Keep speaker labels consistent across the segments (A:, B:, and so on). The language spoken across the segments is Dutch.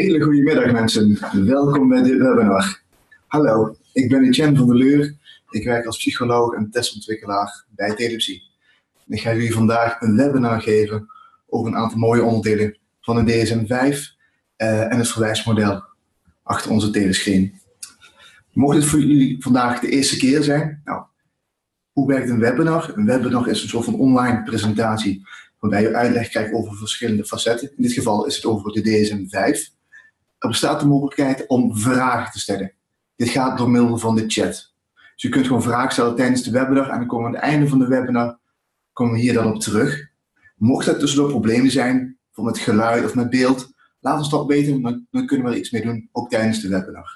A: Hele goede middag mensen, welkom bij dit webinar. Hallo, ik ben Etienne van der Leur. Ik werk als psycholoog en testontwikkelaar bij Telepsie. Ik ga jullie vandaag een webinar geven over een aantal mooie onderdelen van de DSM-5 en het verwijsmodel achter onze telescreen. Mocht het voor jullie vandaag de eerste keer zijn, nou, hoe werkt een webinar? Een webinar is een soort van online presentatie waarbij je uitleg krijgt over verschillende facetten. In dit geval is het over de DSM-5. Er bestaat de mogelijkheid om vragen te stellen. Dit gaat door middel van de chat. Dus je kunt gewoon vragen stellen tijdens de webinar en dan komen we aan het einde van de webinar komen we hier dan op terug. Mocht er tussendoor problemen zijn, bijvoorbeeld met geluid of met beeld, laat ons dat weten, dan kunnen we er iets mee doen, ook tijdens de webinar.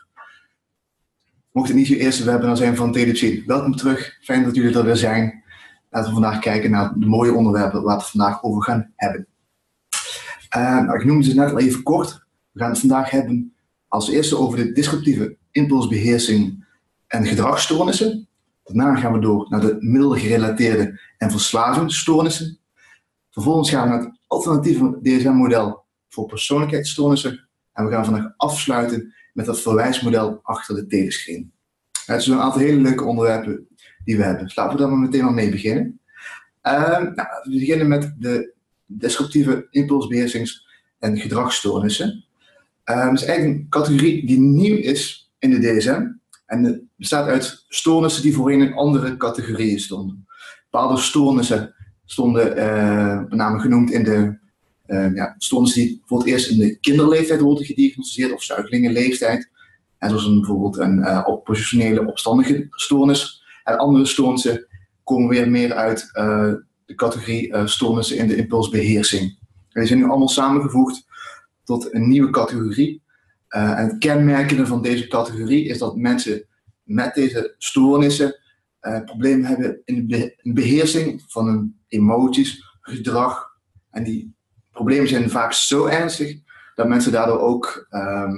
A: Mocht het niet je eerste webinar zijn van Telepsie, welkom terug. Fijn dat jullie er weer zijn. Laten we vandaag kijken naar de mooie onderwerpen waar we het vandaag over gaan hebben. Ik noemde ze net al even kort. We gaan het vandaag hebben als eerste over de disruptieve impulsbeheersing en gedragsstoornissen. Daarna gaan we door naar de middelgerelateerde en verslavingsstoornissen. Vervolgens gaan we naar het alternatieve DSM-model voor persoonlijkheidsstoornissen. En we gaan vandaag afsluiten met het verwijsmodel achter de telescreen. Het zijn een aantal hele leuke onderwerpen die we hebben. Dus laten we daar maar meteen al mee beginnen. We beginnen met de disruptieve impulsbeheersings- en gedragsstoornissen. Het is eigenlijk een categorie die nieuw is in de DSM. En het bestaat uit stoornissen die voorheen in andere categorieën stonden. Bepaalde stoornissen stonden met name genoemd in de stoornissen die voor het eerst in de kinderleeftijd worden gediagnosticeerd of zuigelingenleeftijd. En zoals bijvoorbeeld een oppositionele opstandige stoornis. En andere stoornissen komen weer meer uit de categorie stoornissen in de impulsbeheersing. En die zijn nu allemaal samengevoegd tot een nieuwe categorie. En het kenmerkende van deze categorie is dat mensen met deze stoornissen problemen hebben in de beheersing van hun emoties, gedrag. En die problemen zijn vaak zo ernstig dat mensen daardoor ook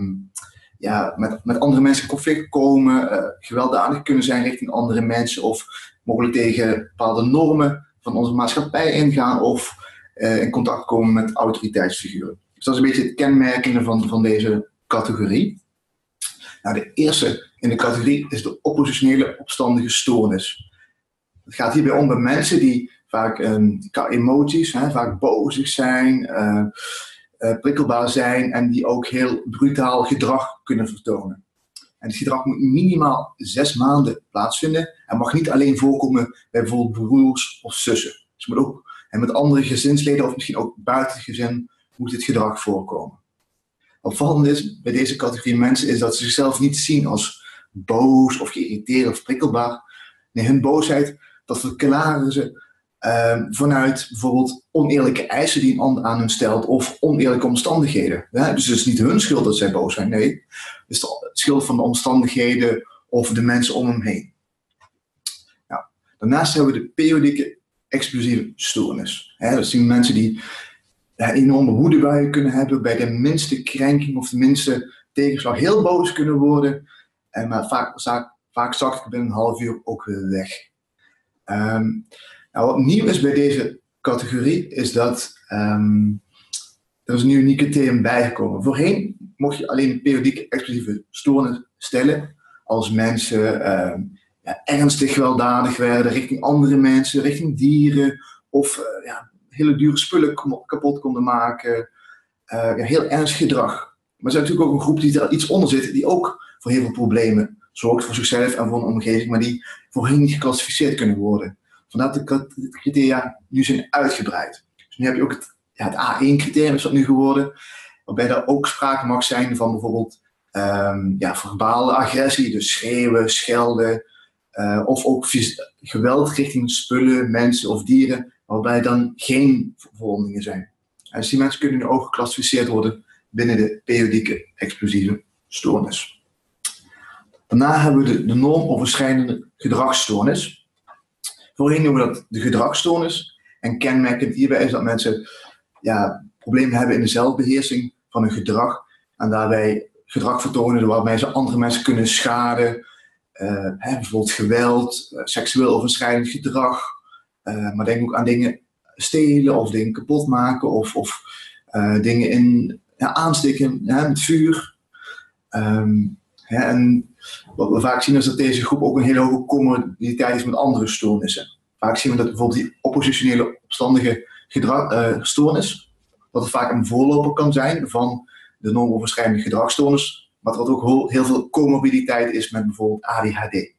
A: met andere mensen in conflict komen, gewelddadig kunnen zijn richting andere mensen of mogelijk tegen bepaalde normen van onze maatschappij ingaan of in contact komen met autoriteitsfiguren. Dus dat is een beetje het kenmerkende van deze categorie. Nou, de eerste in de categorie is de oppositionele opstandige stoornis. Het gaat hierbij om bij mensen die vaak emoties, vaak bozig zijn, prikkelbaar zijn en die ook heel brutaal gedrag kunnen vertonen. En het gedrag moet minimaal 6 maanden plaatsvinden en mag niet alleen voorkomen bij bijvoorbeeld broers of zussen. Dus het moet ook met andere gezinsleden of misschien ook buiten het gezin moet dit gedrag voorkomen. Opvallend is bij deze categorie mensen is dat ze zichzelf niet zien als boos of geïrriteerd of prikkelbaar. Nee, hun boosheid, dat verklaren ze vanuit bijvoorbeeld oneerlijke eisen die een ander aan hun stelt of oneerlijke omstandigheden. Dus het is niet hun schuld dat zij boos zijn, nee. Het is de schuld van de omstandigheden of de mensen om hem heen. Nou, daarnaast hebben we de periodieke explosieve stoornis. Dat zijn mensen die enorme woedebuien kunnen hebben bij de minste krenking of de minste tegenslag heel boos kunnen worden. Maar vaak zakt het binnen een half uur ook weer weg. Wat nieuw is bij deze categorie is dat er is een nieuw criterium bijgekomen. Voorheen mocht je alleen een periodieke explosieve stoornis stellen als mensen ernstig gewelddadig werden richting andere mensen, richting dieren of hele dure spullen kapot konden maken. Heel ernstig gedrag. Maar er is natuurlijk ook een groep die daar iets onder zit die ook voor heel veel problemen zorgt voor zichzelf en voor een omgeving, maar die voorheen niet geclassificeerd kunnen worden. Vandaar dat de criteria nu zijn uitgebreid. Dus nu heb je ook het A1-criterium is dat nu geworden, waarbij er ook sprake mag zijn van bijvoorbeeld verbale agressie, dus schreeuwen, schelden, of ook geweld richting spullen, mensen of dieren, waarbij dan geen verwondingen zijn. En dus die mensen kunnen nu ook geclassificeerd worden binnen de periodieke explosieve stoornis. Daarna hebben we de normoverschrijdende gedragsstoornis. Voorheen noemen we dat de gedragsstoornis. En kenmerkend hierbij is dat mensen problemen hebben in de zelfbeheersing van hun gedrag. En daarbij gedrag vertonen waarmee ze andere mensen kunnen schaden. Bijvoorbeeld geweld, seksueel overschrijdend gedrag. Maar denk ook aan dingen stelen of dingen kapot maken of dingen in aansteken met vuur. En wat we vaak zien is dat deze groep ook een hele hoge comorbiditeit is met andere stoornissen. Vaak zien we dat bijvoorbeeld die oppositionele opstandige stoornis, dat het vaak een voorloper kan zijn van de normoverschrijdende gedragsstoornis, maar dat er ook heel veel comorbiditeit is met bijvoorbeeld ADHD.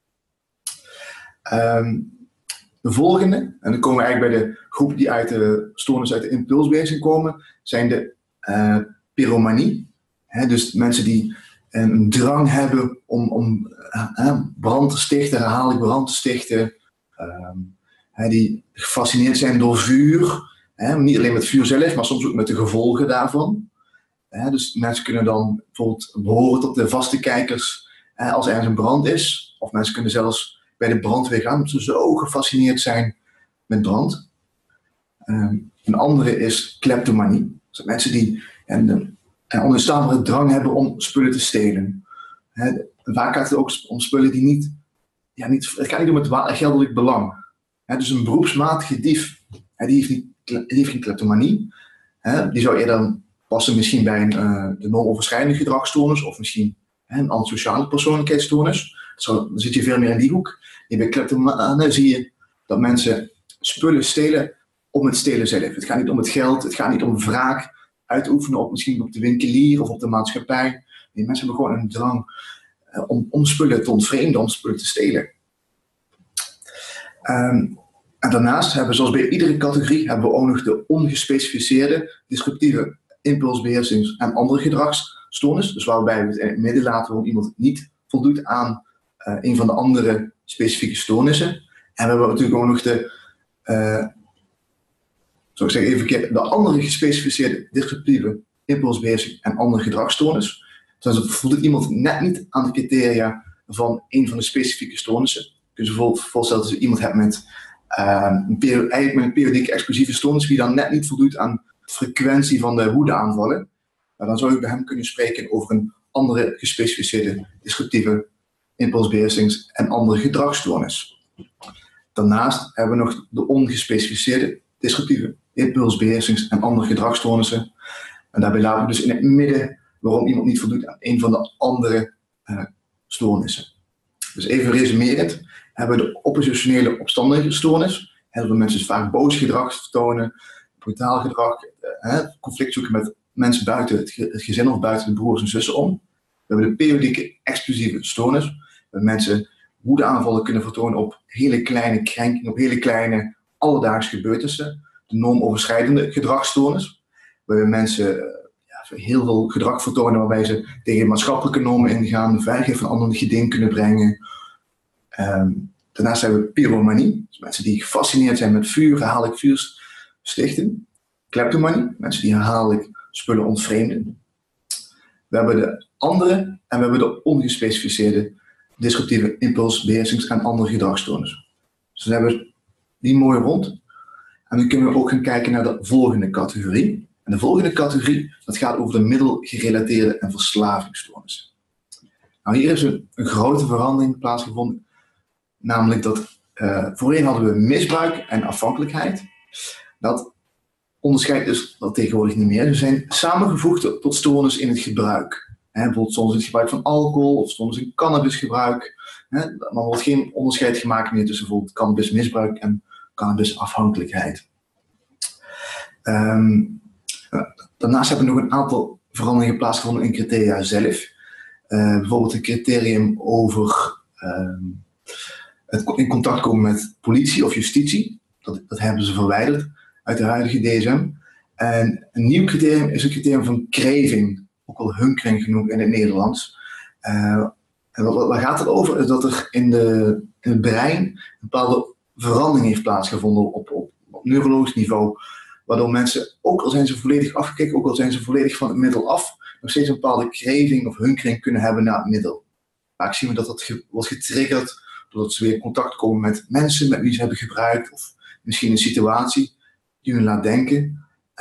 A: De volgende, en dan komen we eigenlijk bij de groep die uit de stoornis uit de impulsbeheersing komen, zijn de pyromanie. Dus mensen die een drang hebben om brand te stichten, herhaaldelijk brand te stichten. Die gefascineerd zijn door vuur. Niet alleen met vuur zelf, maar soms ook met de gevolgen daarvan. Dus mensen kunnen dan bijvoorbeeld behoren tot de vaste kijkers als er ergens een brand is. Of mensen kunnen zelfs bij de brandweer gaan, omdat ze zo gefascineerd zijn met brand. Een andere is kleptomanie. Dus mensen die een onweerstaanbare drang hebben om spullen te stelen. Vaak gaat het ook om spullen die niet het gaat niet om het geldelijk belang. Dus een beroepsmatige dief, die heeft geen kleptomanie. Die zou eerder passen misschien bij de normoverschrijdende gedragsstoornis of misschien een antisociale persoonlijkheidsstoornis. Dan zit je veel meer in die hoek. Bij kleptomanen zie je dat mensen spullen stelen om het stelen zelf. Het gaat niet om het geld, het gaat niet om wraak uit te oefenen misschien op de winkelier of op de maatschappij. Nee, mensen hebben gewoon een drang om spullen te ontvreemden, om spullen te stelen. En daarnaast hebben we, zoals bij iedere categorie, hebben we ook nog de ongespecificeerde disruptieve impulsbeheersings- en andere gedragsstoornis. Dus waarbij we het in het midden laten waarom iemand niet voldoet aan een van de andere specifieke stoornissen. En we hebben natuurlijk ook nog de andere gespecificeerde disruptieve impulsbeheersing en andere gedragsstoornis. Dus voldoet iemand net niet aan de criteria van een van de specifieke stoornissen. Kun je bijvoorbeeld voorstellen dat je iemand hebt met een periodieke explosieve stoornis die dan net niet voldoet aan de frequentie van de woedeaanvallen. Dan zou je bij hem kunnen spreken over een andere gespecificeerde disruptieve impulsbeheersings- en andere gedragsstoornis. Daarnaast hebben we nog de ongespecificeerde disruptieve impulsbeheersings- en andere gedragsstoornissen. En daarbij laten we dus in het midden waarom iemand niet voldoet aan een van de andere stoornissen. Dus even resumerend, hebben we de oppositionele opstandige stoornis. Heel veel mensen vaak boos gedrag vertonen, brutaal gedrag, conflict zoeken met mensen buiten het gezin of buiten de broers en zussen om. We hebben de periodieke explosieve stoornis, waar mensen woedeaanvallen kunnen vertonen op hele kleine krenkingen, op hele kleine alledaagse gebeurtenissen. De normoverschrijdende gedragsstoornis, waarbij mensen heel veel gedrag vertonen waarbij ze tegen maatschappelijke normen ingaan, de veiligheid van anderen in geding kunnen brengen. Daarnaast hebben we pyromanie, dus mensen die gefascineerd zijn met vuur, herhaaldelijk vuur stichten. Kleptomanie, mensen die herhaaldelijk spullen ontvreemden. We hebben de andere en we hebben de ongespecificeerde disruptieve impulsbeheersings- en andere gedragsstoornissen. Dus dan hebben we die mooi rond. En dan kunnen we ook gaan kijken naar de volgende categorie. En de volgende categorie, dat gaat over de middelgerelateerde en verslavingsstoornissen. Nou, hier is een grote verandering plaatsgevonden. Namelijk dat voorheen hadden we misbruik en afhankelijkheid. Dat onderscheidt dus dat tegenwoordig niet meer. Ze zijn samengevoegd tot stoornis in het gebruik. Bijvoorbeeld stoornis in het gebruik van alcohol of stoornis in cannabisgebruik. Dan wordt geen onderscheid gemaakt meer tussen bijvoorbeeld cannabismisbruik en cannabisafhankelijkheid. Daarnaast hebben we nog een aantal veranderingen plaatsgevonden in criteria zelf. Bijvoorbeeld een criterium over het in contact komen met politie of justitie. Dat hebben ze verwijderd uit de huidige DSM. En een nieuw criterium is een criterium van craving, ook wel hunkering genoemd in het Nederlands. En waar gaat het over? Is dat er in het brein een bepaalde verandering heeft plaatsgevonden op neurologisch niveau. Waardoor mensen, ook al zijn ze volledig afgekeken, ook al zijn ze volledig van het middel af, nog steeds een bepaalde craving of hunkering kunnen hebben naar het middel. Vaak zien we dat wordt getriggerd doordat ze weer in contact komen met mensen met wie ze hebben gebruikt. Of misschien een situatie die hun laat denken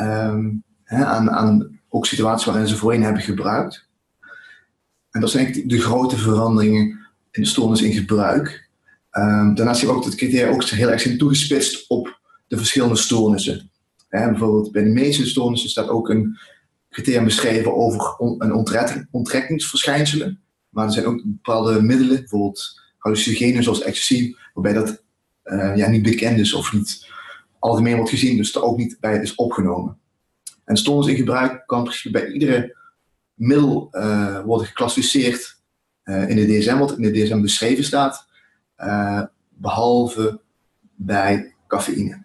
A: aan ook situaties waarin ze voorheen hebben gebruikt. En dat zijn eigenlijk de grote veranderingen in de stoornis in gebruik. Daarnaast zien we ook dat de criteria ook heel erg zijn toegespitst op de verschillende stoornissen. Bijvoorbeeld bij de meeste stoornissen staat ook een criteria beschreven over onttrekkingsverschijnselen. Maar er zijn ook bepaalde middelen, bijvoorbeeld hallucinogenen zoals ecstasy, waarbij dat niet bekend is of niet algemeen wordt gezien, dus er ook niet bij is opgenomen. En stoornis in gebruik kan precies bij iedere middel worden geclassificeerd in de DSM, wat in de DSM beschreven staat, behalve bij cafeïne.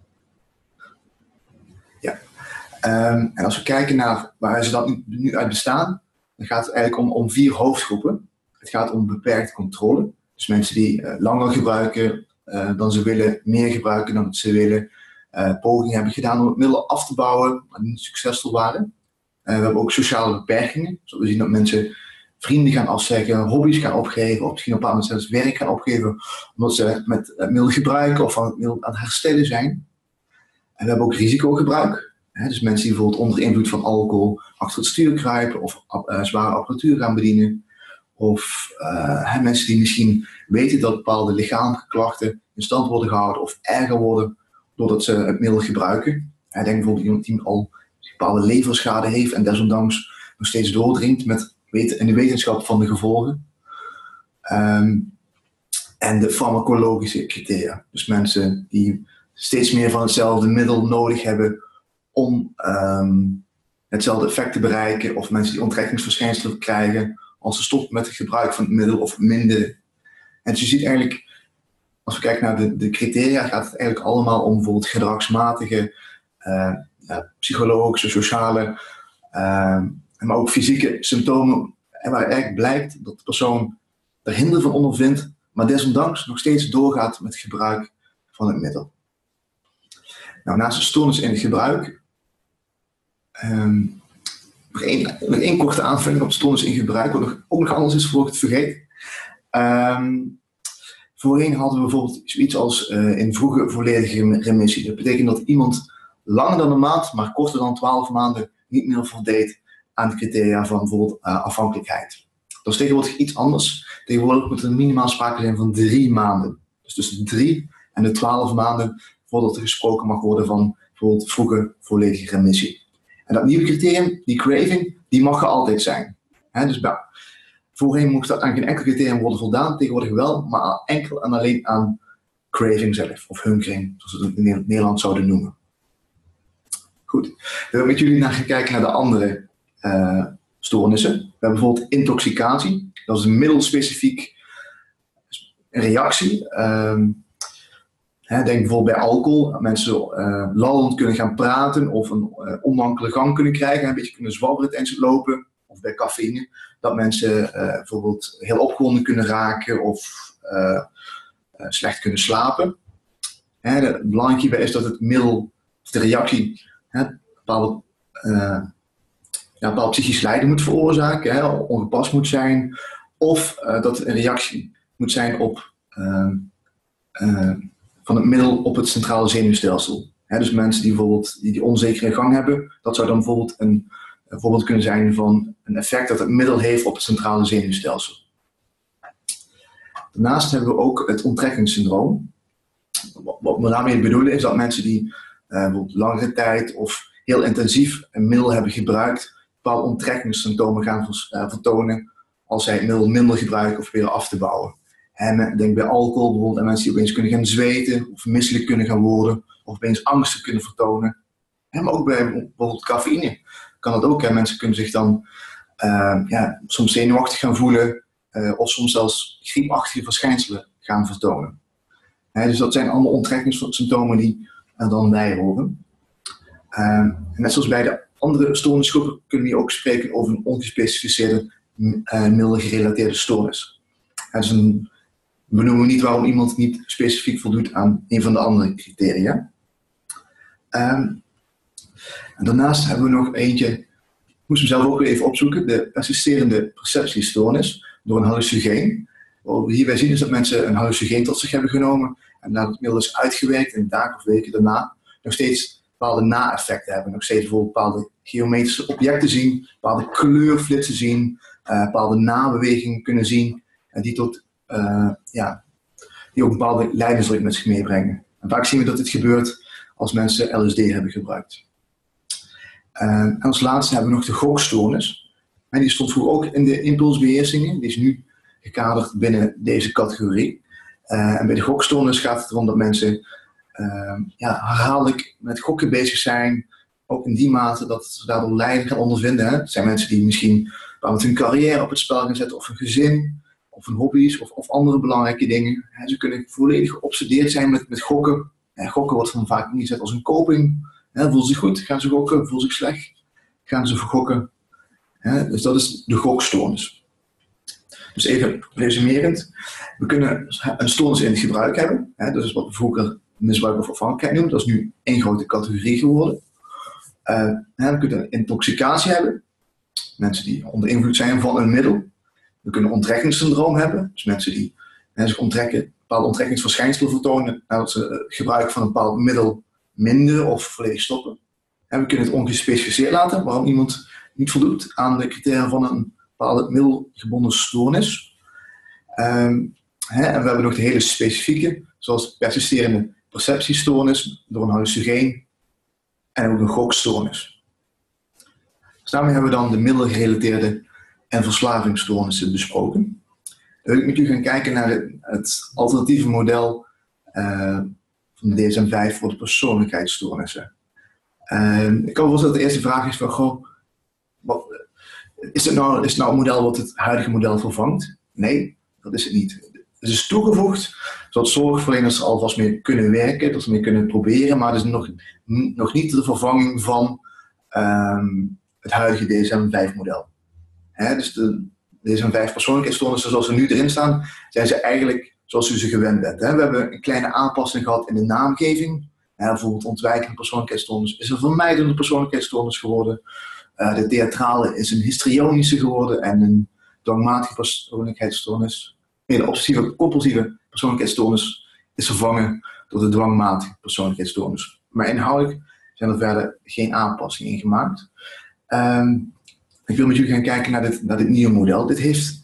A: Ja. En als we kijken naar waar ze dat nu uit bestaan, dan gaat het eigenlijk om 4 hoofdgroepen. Het gaat om beperkte controle. Dus mensen die langer gebruiken dan ze willen, meer gebruiken dan ze willen, pogingen hebben gedaan om het middel af te bouwen, maar niet succesvol waren. We hebben ook sociale beperkingen. Zoals we zien dat mensen vrienden gaan afzeggen, hobby's gaan opgeven, of misschien op een bepaald moment zelfs werk gaan opgeven, omdat ze met het middel gebruiken of van het middel aan het herstellen zijn. En we hebben ook risicogebruik. Dus mensen die bijvoorbeeld onder invloed van alcohol achter het stuur kruipen of zware apparatuur gaan bedienen. Of mensen die misschien weten dat bepaalde lichamelijke klachten in stand worden gehouden of erger worden doordat ze het middel gebruiken. Denk bijvoorbeeld iemand die al bepaalde leverschade heeft en desondanks nog steeds doordringt in de wetenschap van de gevolgen. En de farmacologische criteria. Dus mensen die steeds meer van hetzelfde middel nodig hebben om hetzelfde effect te bereiken, of mensen die onttrekkingsverschijnselen krijgen als ze stoppen met het gebruik van het middel of minder. En dus je ziet eigenlijk, als we kijken naar de criteria, gaat het eigenlijk allemaal om bijvoorbeeld gedragsmatige, psychologische, sociale, maar ook fysieke symptomen, waar eigenlijk blijkt dat de persoon er hinder van ondervindt, maar desondanks nog steeds doorgaat met het gebruik van het middel. Nou, naast de stoornis in het gebruik, nog één korte aanvulling op de stoornis in gebruik, wat ook nog anders is voor ik het vergeet. Voorheen hadden we bijvoorbeeld zoiets als in vroege volledige remissie. Dat betekent dat iemand langer dan een maand, maar korter dan 12 maanden niet meer voldeed aan de criteria van bijvoorbeeld afhankelijkheid. Dat is tegenwoordig iets anders. Tegenwoordig moet er minimaal sprake zijn van 3 maanden. Dus tussen de 3 en de 12 maanden voordat er gesproken mag worden van bijvoorbeeld vroege volledige remissie. En dat nieuwe criterium, die craving, die mag er altijd zijn. Dus voorheen mocht dat aan geen enkel criterium worden voldaan, tegenwoordig wel, maar enkel en alleen aan craving zelf, of hunkering, zoals we het in Nederland zouden noemen. Goed, we hebben met jullie naar gekeken naar de andere stoornissen. We hebben bijvoorbeeld intoxicatie, dat is een middelspecifiek reactie. Denk bijvoorbeeld bij alcohol, dat mensen lallend kunnen gaan praten of een onwankele gang kunnen krijgen, een beetje kunnen zwabberen tijdens het lopen. Of bij cafeïne, dat mensen bijvoorbeeld heel opgewonden kunnen raken of slecht kunnen slapen. Het belangrijke hierbij is dat het middel, of de reactie, bepaalde psychisch lijden moet veroorzaken, ongepast moet zijn, of dat het een reactie moet zijn op van het middel op het centrale zenuwstelsel. Dus mensen die bijvoorbeeld die onzekere gang hebben, dat zou dan bijvoorbeeld een voorbeeld kunnen zijn van een effect dat het middel heeft op het centrale zenuwstelsel. Daarnaast hebben we ook het onttrekkingssyndroom. Wat we daarmee bedoelen is dat mensen die bijvoorbeeld langere tijd of heel intensief een middel hebben gebruikt, bepaalde onttrekkingssymptomen gaan vertonen als zij het middel minder gebruiken of weer af te bouwen. Denk bij alcohol bijvoorbeeld aan mensen die opeens kunnen gaan zweten of misselijk kunnen gaan worden of opeens angsten kunnen vertonen. Maar ook bij bijvoorbeeld cafeïne kan dat ook. Mensen kunnen zich dan soms zenuwachtig gaan voelen of soms zelfs griepachtige verschijnselen gaan vertonen. Dus dat zijn allemaal onttrekkingssymptomen die er dan bij horen. Net zoals bij de andere stoornisgroepen kunnen we ook spreken over een ongespecificeerde middelgerelateerde stoornis. Dus we noemen niet waarom iemand niet specifiek voldoet aan een van de andere criteria. En daarnaast hebben we nog eentje, ik moest hem zelf ook weer even opzoeken, de persisterende perceptiestoornis door een hallucinogeen. Wat we hierbij zien is dat mensen een hallucinogeen tot zich hebben genomen en nadat het middel is uitgewerkt in dagen of weken daarna nog steeds bepaalde na-effecten hebben. Nog steeds bijvoorbeeld bepaalde geometrische objecten zien, bepaalde kleurflitsen zien, bepaalde nabewegingen kunnen zien die tot die ook bepaalde lijdensdruk met zich meebrengen. En vaak zien we dat dit gebeurt als mensen LSD hebben gebruikt. En als laatste hebben we nog de gokstoornis. En die stond vroeger ook in de impulsbeheersingen. Die is nu gekaderd binnen deze categorie. En bij de gokstoornis gaat het erom dat mensen herhaaldelijk met gokken bezig zijn. Ook in die mate dat ze daardoor lijden gaan ondervinden. Hè. Het zijn mensen die misschien met hun carrière op het spel gaan zetten, of hun gezin, of hun hobby's, of andere belangrijke dingen. Ze kunnen volledig geobsedeerd zijn met gokken. Gokken wordt dan vaak ingezet als een coping. Voelen ze zich goed, gaan ze gokken. Voelen ze zich slecht, gaan ze vergokken. Dus dat is de gokstoornis. Dus even resumerend. We kunnen een stoornis in het gebruik hebben. Dat is wat we vroeger misbruik of afhankelijkheid noemen. Dat is nu één grote categorie geworden. We kunnen een intoxicatie hebben. Mensen die onder invloed zijn van een middel. We kunnen onttrekkingssyndroom hebben. Dus mensen die zich onttrekken, bepaalde onttrekkingsverschijnselen vertonen nadat ze gebruik van een bepaald middel minderen of volledig stoppen. En we kunnen het ongespecificeerd laten, waarom iemand niet voldoet aan de criteria van een bepaalde middelgebonden stoornis. En we hebben nog de hele specifieke, zoals persisterende perceptiestoornis door een hallucinogeen en ook een gokstoornis. Dus daarmee hebben we dan de middelgerelateerde en verslavingsstoornissen besproken. Dan wil ik met u gaan kijken naar het alternatieve model van de DSM-5 voor de persoonlijkheidsstoornissen. Ik kan me voorstellen dat de eerste vraag is van, is het nou een model wat het huidige model vervangt? Nee, dat is het niet. Het is toegevoegd zodat zorgverleners er alvast mee kunnen werken, dat ze mee kunnen proberen, maar het is nog niet de vervanging van het huidige DSM-5-model. Dus de DSM-5 persoonlijkheidsstoornissen zoals ze nu erin staan, zijn ze eigenlijk zoals u ze gewend bent. We hebben een kleine aanpassing gehad in de naamgeving. Bijvoorbeeld ontwijkende persoonlijkheidsstoornis is een vermijdende persoonlijkheidsstoornis geworden. De theatrale is een histrionische geworden en een dwangmatige persoonlijkheidsstoornis. De obsessieve compulsieve persoonlijkheidsstoornis is vervangen door de dwangmatige persoonlijkheidsstoornis. Maar inhoudelijk zijn er verder geen aanpassingen in gemaakt. Ik wil met jullie gaan kijken naar dit nieuwe model. Dit heeft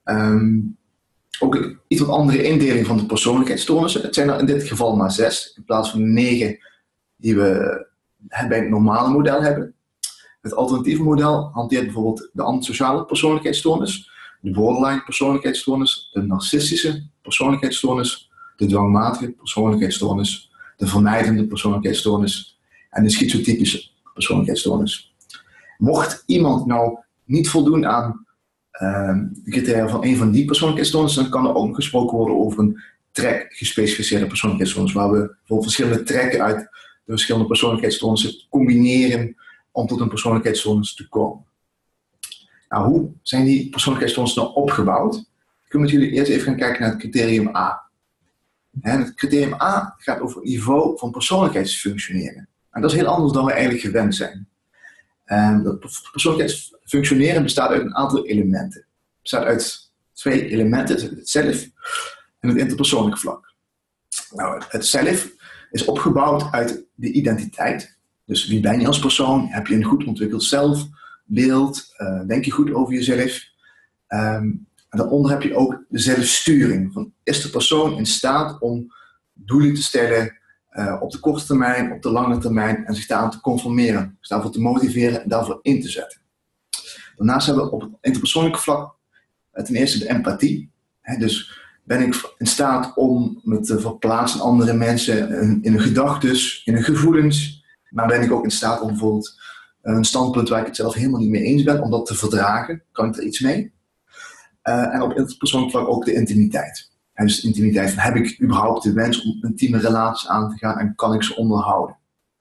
A: ook een iets wat andere indeling van de persoonlijkheidsstoornissen. Het zijn er in dit geval maar 6, in plaats van 9 die we bij het normale model hebben. Het alternatieve model hanteert bijvoorbeeld de antisociale persoonlijkheidsstoornis, de borderline persoonlijkheidsstoornis, de narcistische persoonlijkheidsstoornis, de dwangmatige persoonlijkheidsstoornis, de vermijdende persoonlijkheidsstoornis en de schizotypische persoonlijkheidsstoornis. Mocht iemand nou niet voldoen aan de criteria van een van die persoonlijkheidsstoornissen, dan kan er ook gesproken worden over een gespecificeerde persoonlijkheidsstoornis, waar we bijvoorbeeld verschillende trekken uit de verschillende persoonlijkheidsstoornissen combineren om tot een persoonlijkheidsstoornis te komen. Nou, hoe zijn die persoonlijkheidsstoornissen nou opgebouwd? Ik wil met jullie eerst even gaan kijken naar het criterium A. Het criterium A gaat over het niveau van persoonlijkheidsfunctioneren. En dat is heel anders dan we eigenlijk gewend zijn. Dat persoonlijkheidsfunctioneren bestaat uit een aantal elementen. Het bestaat uit 2 elementen, het zelf en het interpersoonlijk vlak. Nou, het zelf is opgebouwd uit de identiteit. Dus wie ben je als persoon? Heb je een goed ontwikkeld zelfbeeld? Denk je goed over jezelf? En daaronder heb je ook de zelfsturing. Is de persoon in staat om doelen te stellen op de korte termijn, op de lange termijn en zich daaraan te conformeren. Dus daarvoor te motiveren en daarvoor in te zetten. Daarnaast hebben we op het interpersoonlijke vlak ten eerste de empathie. Dus ben ik in staat om me te verplaatsen in andere mensen, in hun gedachtes, in hun gevoelens. Maar ben ik ook in staat om bijvoorbeeld een standpunt waar ik het zelf helemaal niet mee eens ben, om dat te verdragen? Kan ik er iets mee? En op interpersoonlijk vlak ook de intimiteit. Dus de intimiteit van, heb ik überhaupt de wens om intieme relaties aan te gaan en kan ik ze onderhouden?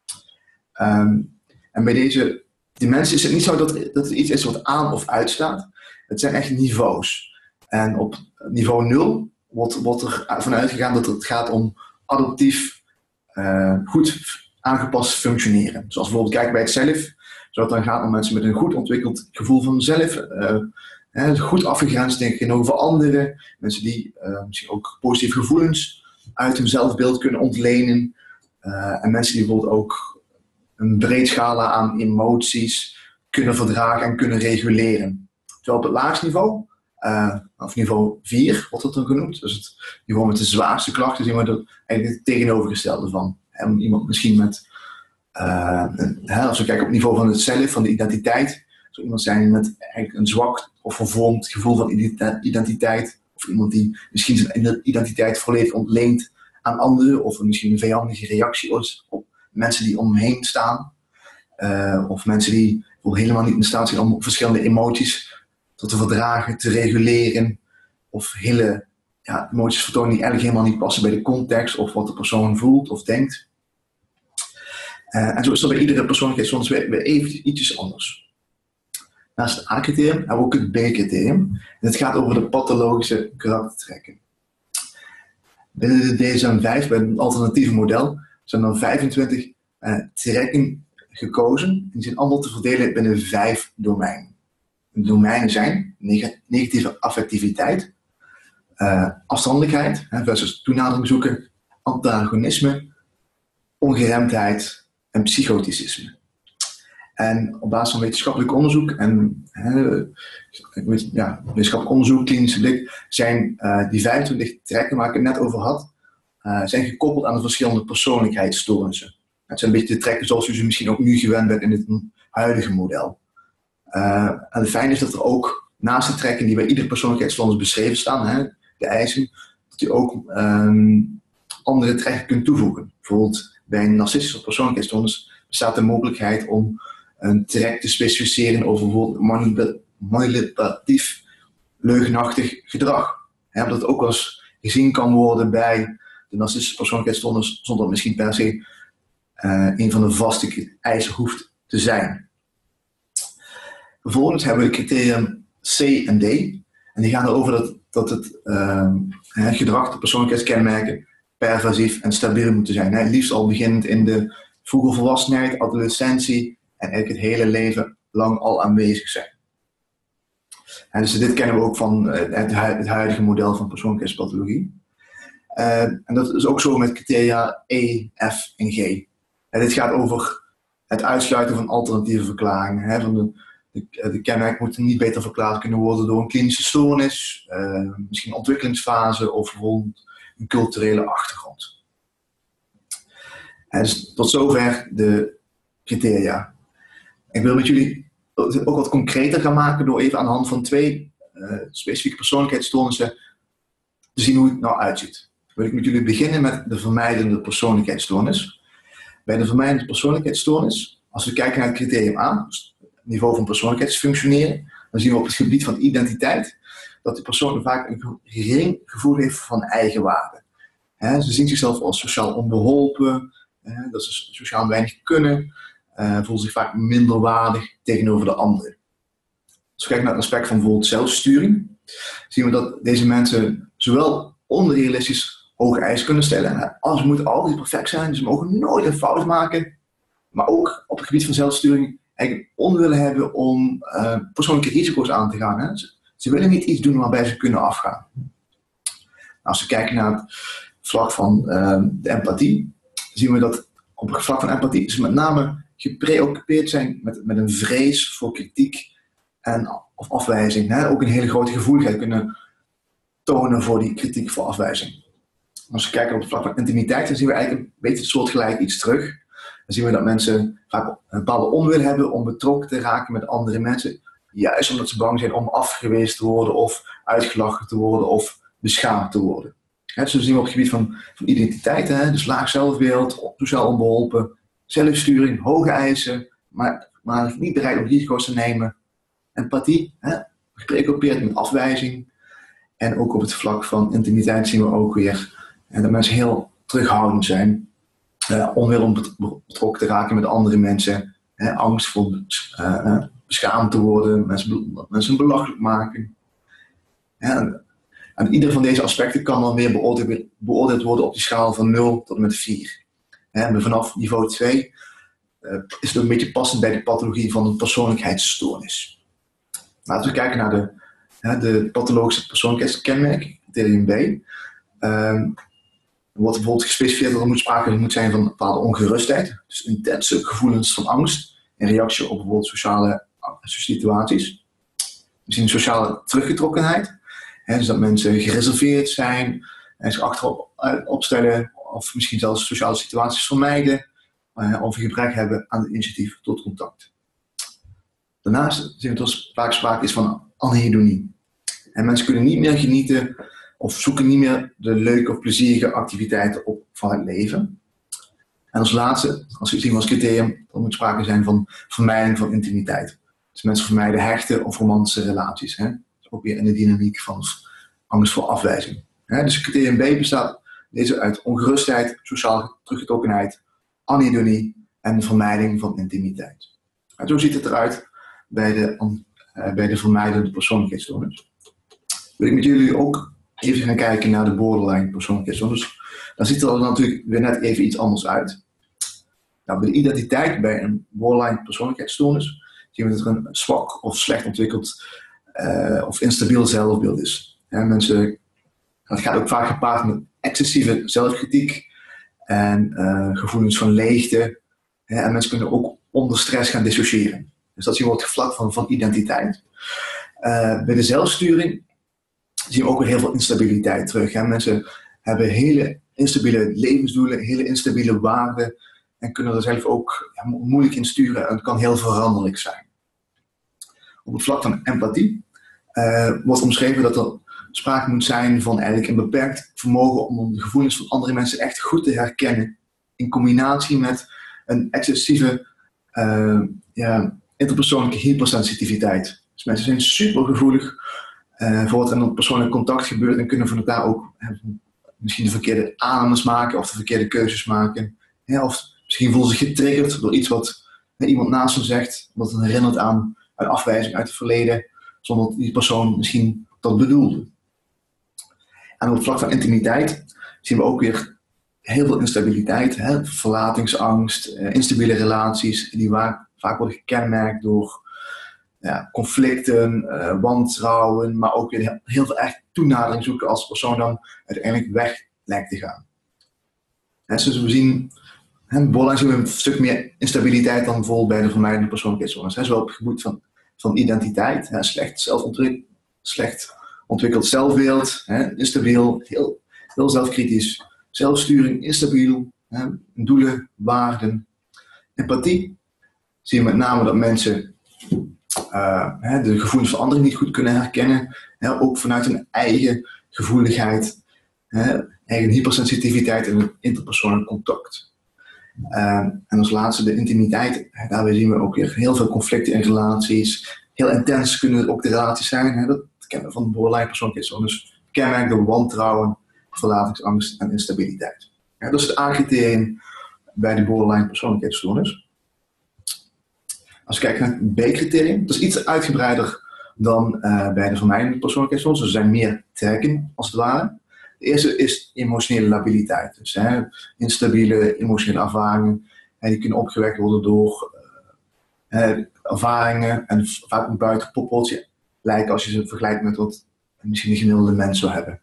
A: En bij deze dimensie is het niet zo dat het iets is wat aan of uitstaat. Het zijn echt niveaus. En op niveau 0 wordt er vanuit gegaan dat het gaat om adaptief goed aangepast functioneren. Zoals bijvoorbeeld kijk bij het zelf, zou het dan gaan om mensen met een goed ontwikkeld gevoel van zelf, goed afgegrensd tegenover anderen, mensen die misschien ook positieve gevoelens uit hun zelfbeeld kunnen ontlenen, en mensen die bijvoorbeeld ook een breed scala aan emoties kunnen verdragen en kunnen reguleren. Terwijl op het laagste niveau, of niveau 4 wordt het dan genoemd, dus het niveau met de zwaarste klachten, zien we er eigenlijk het tegenovergestelde van. Iemand misschien met Als we kijken op het niveau van het zelf, van de identiteit, zou iemand zijn met eigenlijk een zwak of vervormd gevoel van identiteit, of iemand die misschien zijn identiteit volledig ontleent aan anderen, of misschien een vijandige reactie is op mensen die om hem heen staan, of mensen die helemaal niet in staat zijn om verschillende emoties te verdragen, te reguleren, of hele emoties vertonen die eigenlijk helemaal niet passen bij de context of wat de persoon voelt of denkt. En zo is dat bij iedere persoonlijkheidsstoornis weer even ietsjes anders. Naast het A-criterium hebben we ook het B-criterium. En het gaat over de pathologische karaktertrekken. Binnen de DSM-5, bij het alternatieve model, zijn er 25 trekken gekozen. Die zijn allemaal te verdelen binnen 5 domeinen. De domeinen zijn negatieve affectiviteit, afstandelijkheid versus toenadering zoeken, antagonisme, ongeremdheid en psychoticisme. En op basis van wetenschappelijk onderzoek en wetenschappelijk onderzoek, klinische blik, zijn die 25 trekken waar ik het net over had, zijn gekoppeld aan de verschillende persoonlijkheidsstoornissen. Het zijn een beetje de trekken zoals u ze misschien ook nu gewend bent in het huidige model. En het fijne is dat er ook naast de trekken die bij iedere persoonlijkheidsstoornis beschreven staan, de eisen, dat je ook andere trekken kunt toevoegen. Bijvoorbeeld bij een narcistische persoonlijkheidsstoornis bestaat de mogelijkheid om een trek te specificeren over bijvoorbeeld manipulatief, leugenachtig gedrag. Dat het ook wel eens gezien kan worden bij de narcistische persoonlijkheidsstoornis, zonder dat misschien per se een van de vaste eisen hoeft te zijn. Vervolgens hebben we de criterium C en D. En die gaan erover dat het gedrag, de persoonlijkheidskenmerken, pervasief en stabiel moeten zijn. Liefst al beginnend in de vroege volwassenheid, adolescentie en eigenlijk het hele leven lang al aanwezig zijn. Dus dit kennen we ook van het huidige model van persoonlijkheidspathologie. En dat is ook zo met criteria E, F en G. Dit gaat over het uitsluiten van alternatieve verklaringen. Van de kenmerken moeten niet beter verklaard kunnen worden door een klinische stoornis, misschien een ontwikkelingsfase of bijvoorbeeld een culturele achtergrond. Dus tot zover de criteria. Ik wil met jullie ook wat concreter gaan maken door even aan de hand van 2 specifieke persoonlijkheidsstoornissen te zien hoe het nou uitziet. Wil ik met jullie beginnen met de vermijdende persoonlijkheidsstoornis. Bij de vermijdende persoonlijkheidsstoornis, als we kijken naar het criterium A, dus het niveau van persoonlijkheidsfunctioneren, dan zien we op het gebied van identiteit dat de persoon vaak een gering gevoel heeft van eigenwaarde. Ze zien zichzelf als sociaal onbeholpen, dat ze sociaal weinig kunnen, voelen zich vaak minderwaardig tegenover de anderen. Als we kijken naar het aspect van bijvoorbeeld zelfsturing, zien we dat deze mensen zowel onrealistisch hoge eisen kunnen stellen. Ze moeten altijd perfect zijn, ze mogen nooit een fout maken. Maar ook op het gebied van zelfsturing eigenlijk onwillen hebben om persoonlijke risico's aan te gaan. Ze willen niet iets doen waarbij ze kunnen afgaan. Als we kijken naar het vlak van de empathie, zien we dat op het vlak van empathie ze met name gepreoccupeerd zijn met een vrees voor kritiek of afwijzing. Ook een hele grote gevoeligheid kunnen tonen voor die kritiek voor afwijzing. Als we kijken op het vlak van intimiteit, dan zien we eigenlijk een beetje soortgelijk iets terug. Dan zien we dat mensen vaak een bepaalde onwil hebben om betrokken te raken met andere mensen. Juist omdat ze bang zijn om afgewezen te worden of uitgelachen te worden of beschaamd te worden. Dus we zien op het gebied van identiteit, dus laag zelfbeeld, sociaal onbeholpen, zelfsturing, hoge eisen, maar niet bereid om risico's te nemen. Empathie, gepreoccupeerd met afwijzing. En ook op het vlak van intimiteit zien we ook weer dat mensen heel terughoudend zijn. Onwil om betrokken te raken met andere mensen. Angst voor beschaamd te worden, mensen belachelijk maken. En ieder van deze aspecten kan dan weer beoordeeld worden op die schaal van 0 tot en met 4. Maar vanaf niveau 2 is het ook een beetje passend bij de pathologie van een persoonlijkheidsstoornis. Laten we kijken naar de pathologische persoonlijkheidskenmerken, criterium B. Wordt bijvoorbeeld gespecificeerd dat er sprake moet zijn van een bepaalde ongerustheid, dus intense gevoelens van angst in reactie op bijvoorbeeld sociale situaties. We zien sociale teruggetrokkenheid, dus dat mensen gereserveerd zijn en zich achterop opstellen of misschien zelfs sociale situaties vermijden. of een gebrek hebben aan het initiatief tot contact. Daarnaast zien we dat vaak sprake is van anhedonie. En mensen kunnen niet meer genieten of zoeken niet meer de leuke of plezierige activiteiten op van het leven. En als laatste, als we zien als criterium, dan moet sprake zijn van vermijding van intimiteit. Dus mensen vermijden hechte of romantische relaties. Dat is ook weer in de dynamiek van angst voor afwijzing. Dus criterium B bestaat deze uit ongerustheid, sociale teruggetrokkenheid, anedonie en vermijding van intimiteit. En zo ziet het eruit bij de vermijdende persoonlijkheidsstoornis. Wil ik met jullie ook even gaan kijken naar de borderline persoonlijkheidsstoornis. Dan ziet het er natuurlijk weer net even iets anders uit. Nou, bij de identiteit bij een borderline persoonlijkheidsstoornis zien we dat er een zwak of slecht ontwikkeld of instabiel zelfbeeld is. Dat gaat ook vaak gepaard met excessieve zelfkritiek en gevoelens van leegte. En mensen kunnen ook onder stress gaan dissociëren. Dus dat zien we op het vlak van identiteit. Bij de zelfsturing zien we ook weer heel veel instabiliteit terug. Mensen hebben hele instabiele levensdoelen, hele instabiele waarden en kunnen er zelf ook moeilijk in sturen en het kan heel veranderlijk zijn. Op het vlak van empathie wordt omschreven dat er sprake moet zijn van eigenlijk een beperkt vermogen om de gevoelens van andere mensen echt goed te herkennen in combinatie met een excessieve interpersoonlijke hypersensitiviteit. Dus mensen zijn supergevoelig voor wat er in een persoonlijk contact gebeurt en kunnen van elkaar ook misschien de verkeerde aannames maken of de verkeerde keuzes maken. Of misschien voelen ze zich getriggerd door iets wat iemand naast hen zegt, wat hen herinnert aan een afwijzing uit het verleden, zonder dat die persoon misschien dat bedoelde. En op het vlak van intimiteit zien we ook weer heel veel instabiliteit, verlatingsangst, instabiele relaties, die vaak worden gekenmerkt door conflicten, wantrouwen, maar ook weer heel veel echt toenadering zoeken als de persoon dan uiteindelijk weg lijkt te gaan. Dus we zien, borderline zien we een stuk meer instabiliteit dan bijvoorbeeld bij de vermijdende persoonlijkheidsstoornis. Zowel op het gebied van identiteit, slecht ontwikkeld zelfbeeld, instabiel, heel zelfkritisch, zelfsturing, instabiel, doelen, waarden. Empathie zien we met name dat mensen de gevoelens van anderen niet goed kunnen herkennen, ook vanuit hun eigen gevoeligheid, eigen hypersensitiviteit en een interpersoonlijk contact. En als laatste de intimiteit, daarbij zien we ook weer heel veel conflicten in relaties, heel intens kunnen ook de relaties zijn, dat kennen we van de borderline persoonlijkheidsstoornis, kenmerk door wantrouwen, verlatingsangst en instabiliteit. Dat is het A-criterium bij de borderline persoonlijkheidsstoornis. Als we kijken naar het B-criterium, dat is iets uitgebreider dan bij de vermijdende persoonlijkheidsstoornis. Dus er zijn meer trekken, als het ware. De eerste is emotionele labiliteit. Dus instabiele emotionele ervaringen. Die kunnen opgewekt worden door ervaringen en vaak ook buiten proportie lijken als je ze vergelijkt met wat misschien een gemiddelde mens zou hebben.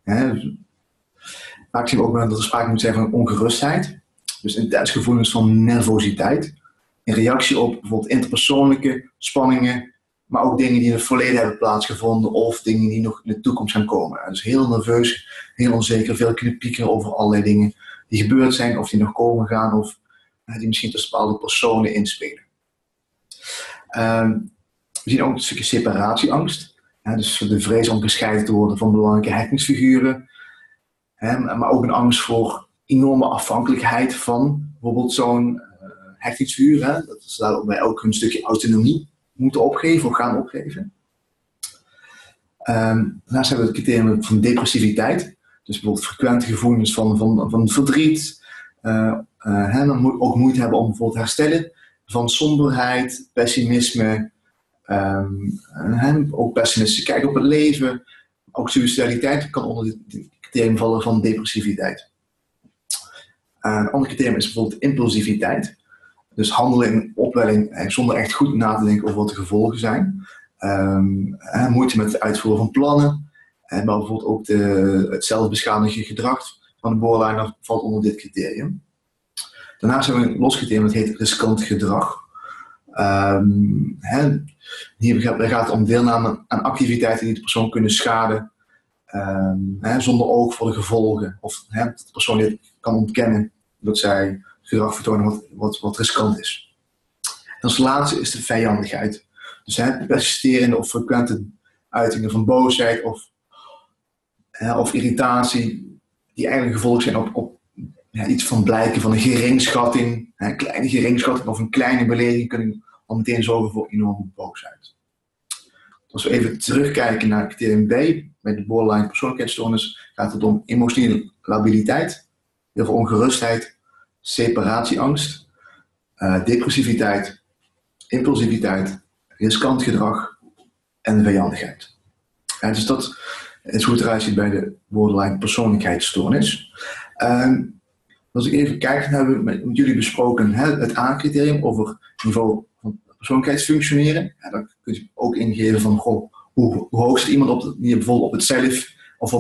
A: Vaak zien we ook dat er sprake moet zijn van ongerustheid. Dus intens gevoelens van nervositeit. In reactie op bijvoorbeeld interpersoonlijke spanningen, maar ook dingen die in het verleden hebben plaatsgevonden of dingen die nog in de toekomst gaan komen. Dus heel nerveus, heel onzeker, veel kunnen piekeren over allerlei dingen die gebeurd zijn of die nog komen gaan of die misschien tussen bepaalde personen inspelen. We zien ook een stukje separatieangst. Dus de vrees om gescheiden te worden van belangrijke hechtingsfiguren. Maar ook een angst voor enorme afhankelijkheid van bijvoorbeeld zo'n hechtingsfiguur. Dat ze daarbij ook een stukje autonomie moeten opgeven of gaan opgeven. Daarnaast hebben we het criterium van depressiviteit. Dus bijvoorbeeld frequente gevoelens van verdriet. Dan ook moeite hebben om bijvoorbeeld herstellen van somberheid, pessimisme. Ook pessimistisch kijken op het leven. Ook suicidaliteit kan onder dit criterium vallen van depressiviteit. Een ander criterium is bijvoorbeeld impulsiviteit. Dus handelen in opwelling zonder echt goed na te denken over wat de gevolgen zijn. Moeite met het uitvoeren van plannen. Maar bijvoorbeeld ook het zelfbeschadigende gedrag van de borderline valt onder dit criterium. Daarnaast hebben we een los criterium dat heet riskant gedrag. Hier gaat het om deelname aan activiteiten die de persoon kunnen schaden. Zonder oog voor de gevolgen. Of dat de persoon dit kan ontkennen dat zij gedrag vertonen wat riskant is. En als laatste is de vijandigheid. Dus persisterende of frequente uitingen van boosheid of irritatie, die eigenlijk gevolgd zijn op iets van blijken van een geringschatting, een kleine geringschatting of een kleine belediging kunnen al meteen zorgen voor enorme boosheid. Als we even terugkijken naar criterium B, bij de borderline persoonlijkheidsstoornis, gaat het om emotionele labiliteit, heel veel ongerustheid, separatieangst, depressiviteit, impulsiviteit, riskant gedrag en vijandigheid. Dus dat is hoe het eruit ziet bij de borderline persoonlijkheidsstoornis. Als ik even kijk, dan hebben we met jullie besproken het A-criterium over het niveau van persoonlijkheidsfunctioneren. Dan kun je ook ingeven van hoe hoog zit iemand bijvoorbeeld op het zelf of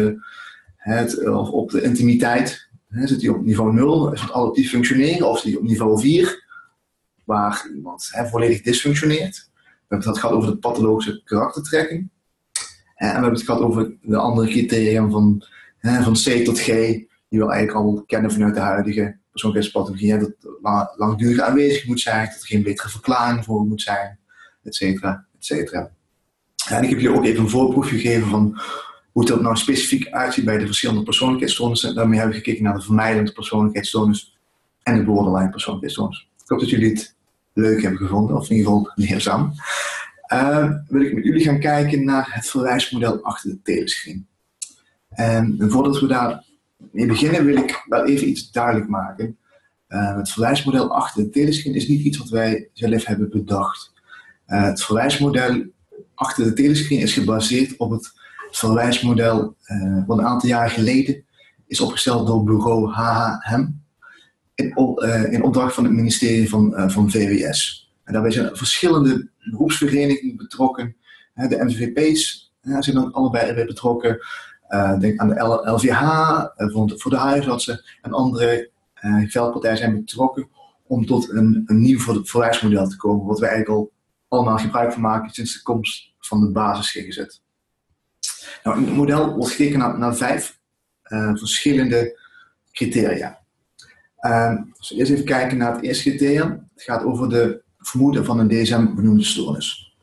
A: op de intimiteit. Zit hij op niveau 0, is het adaptief functioneren, of zit hij op niveau 4, waar iemand volledig dysfunctioneert. We hebben het gehad over de pathologische karaktertrekking. En we hebben het gehad over de andere criteria van C tot G, die we eigenlijk al kennen vanuit de huidige persoonlijkheidspathologie. Dat het langdurig aanwezig moet zijn, dat er geen betere verklaring voor moet zijn, et cetera, et cetera. En ik heb jullie ook even een voorproefje gegeven van hoe het er nou specifiek uitziet bij de verschillende persoonlijkheidsstoornissen. Daarmee hebben we gekeken naar de vermijdende persoonlijkheidsstoornis en de borderline persoonlijkheidsstoornis. Ik hoop dat jullie het leuk hebben gevonden, of in ieder geval leerzaam. Wil ik met jullie gaan kijken naar het verwijsmodel achter de telescreen. En voordat we daarmee beginnen wil ik wel even iets duidelijk maken. Het verwijsmodel achter de telescreen is niet iets wat wij zelf hebben bedacht. Het verwijsmodel achter de telescreen is gebaseerd op het verwijsmodel wat een aantal jaar geleden is opgesteld door bureau HHM in opdracht van het ministerie van VWS. En daarbij zijn verschillende beroepsverenigingen betrokken. De MVVP's zijn dan allebei bij betrokken. Denk aan de LVH, voor de huisartsen en andere veldpartijen zijn betrokken om tot een nieuw verwijsmodel te komen, wat wij eigenlijk al allemaal gebruik van maken sinds de komst van de basis GGZ. Nou, in het model wordt gekeken naar 5 verschillende criteria. Als we eerst even kijken naar het eerste criterium. Het gaat over de vermoeden van een DSM-benoemde stoornis.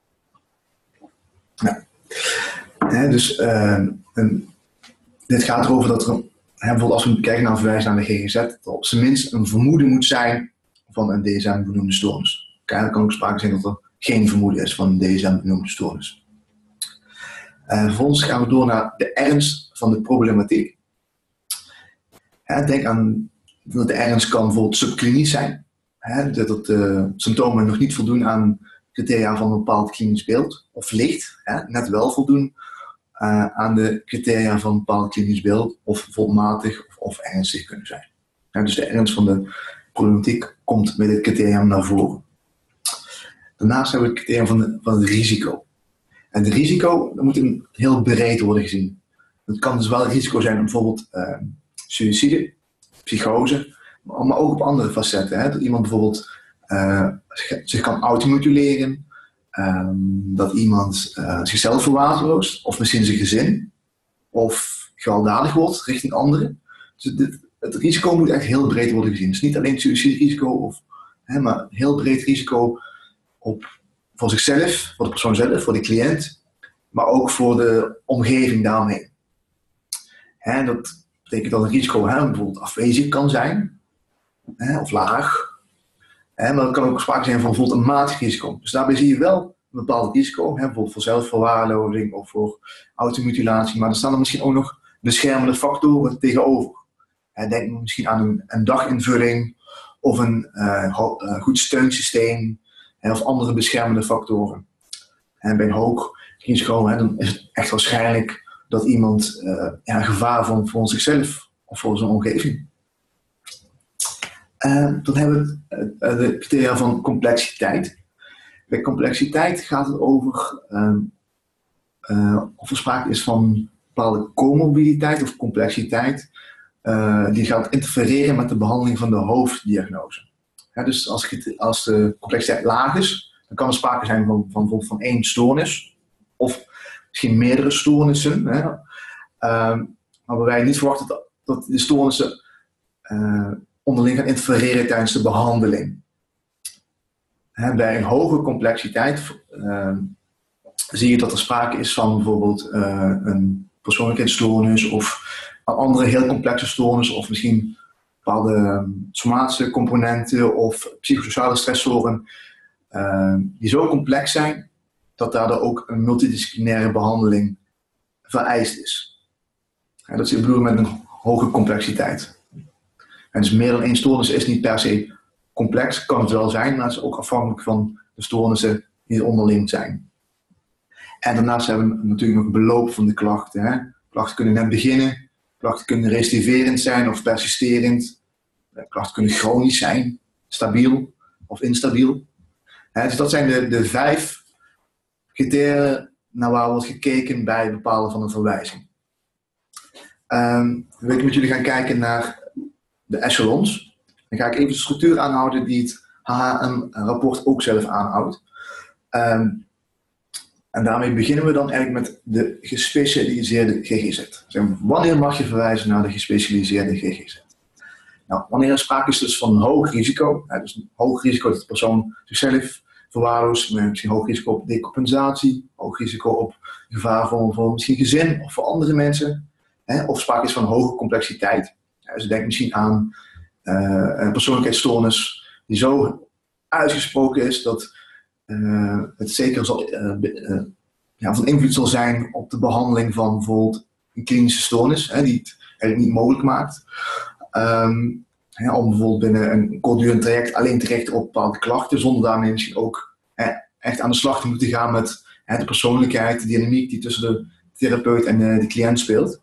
A: Dit gaat erover dat er, bijvoorbeeld als we kijken naar een verwijs naar de GGZ, dat er op zijn minst een vermoeden moet zijn van een DSM-benoemde stoornis. Er kan ook sprake zijn dat er geen vermoeden is van een DSM-benoemde stoornis. Vervolgens gaan we door naar de ernst van de problematiek. Denk aan dat de ernst kan bijvoorbeeld subklinisch zijn. Dat de symptomen nog niet voldoen aan criteria van een bepaald klinisch beeld. Of licht, net wel voldoen aan de criteria van een bepaald klinisch beeld. Of volmatig of ernstig kunnen zijn. Dus de ernst van de problematiek komt bij dit criterium naar voren. Daarnaast hebben we het criterium van het risico. En het risico moet heel breed worden gezien. Het kan dus wel risico zijn om bijvoorbeeld suïcide, psychose, maar ook op andere facetten. Dat iemand bijvoorbeeld zich kan automutileren, dat iemand zichzelf verwaarloost, of misschien zijn gezin, of gewelddadig wordt richting anderen. Dus het risico moet echt heel breed worden gezien. Dus niet alleen suïciderisico, maar heel breed risico voor zichzelf, voor de persoon zelf, voor de cliënt, maar ook voor de omgeving daaromheen. Dat betekent dat een risico bijvoorbeeld afwezig kan zijn, of laag. Maar er kan ook sprake zijn van bijvoorbeeld een matig risico. Dus daarbij zie je wel een bepaald risico, bijvoorbeeld voor zelfverwaarlozing of voor automutilatie, maar er staan er misschien ook nog beschermende factoren tegenover. Denk misschien aan een daginvulling of een goed steunsysteem of andere beschermende factoren. En bij een hoog risico dan is het echt waarschijnlijk dat iemand gevaar vormt voor zichzelf of voor zijn omgeving. Dan hebben we de criteria van complexiteit. Bij complexiteit gaat het over of er sprake is van bepaalde comorbiditeit of complexiteit die gaat interfereren met de behandeling van de hoofddiagnose. Dus als de complexiteit laag is, dan kan er sprake zijn van bijvoorbeeld van één stoornis of misschien meerdere stoornissen. Maar waarbij je niet verwacht dat de stoornissen onderling gaan interfereren tijdens de behandeling. Bij een hoge complexiteit zie je dat er sprake is van bijvoorbeeld een persoonlijkheidsstoornis of een andere heel complexe stoornis of misschien bepaalde somatische componenten of psychosociale stressoren die zo complex zijn dat daardoor ook een multidisciplinaire behandeling vereist is. Dat is bedoeld met een hoge complexiteit. En dus meer dan één stoornis is niet per se complex, kan het wel zijn, maar het is ook afhankelijk van de stoornissen die onderling zijn. En daarnaast hebben we natuurlijk nog beloop van de klachten. Klachten kunnen net beginnen, klachten kunnen recidiverend zijn of persisterend. Klachten kunnen chronisch zijn, stabiel of instabiel. Dus dat zijn de 5 criteria naar waar wordt gekeken bij het bepalen van een verwijzing. Dan wil ik met jullie gaan kijken naar de echelons. Dan ga ik even de structuur aanhouden die het HHM-rapport ook zelf aanhoudt. En daarmee beginnen we dan eigenlijk met de gespecialiseerde GGZ. Dus wanneer mag je verwijzen naar de gespecialiseerde GGZ? Nou, wanneer er sprake is dus van hoog risico, dus een hoog risico dat de persoon zichzelf verwaarloost, misschien hoog risico op decompensatie, hoog risico op gevaar voor misschien gezin of voor andere mensen, of sprake is van hoge complexiteit. Dus denk misschien aan een persoonlijkheidsstoornis die zo uitgesproken is dat het zeker van invloed zal zijn op de behandeling van bijvoorbeeld een klinische stoornis, die het eigenlijk niet mogelijk maakt. Om bijvoorbeeld binnen een kortdurend traject alleen te richten op bepaalde klachten, zonder daarmee misschien ook echt aan de slag te moeten gaan met de persoonlijkheid, de dynamiek die tussen de therapeut en de cliënt speelt.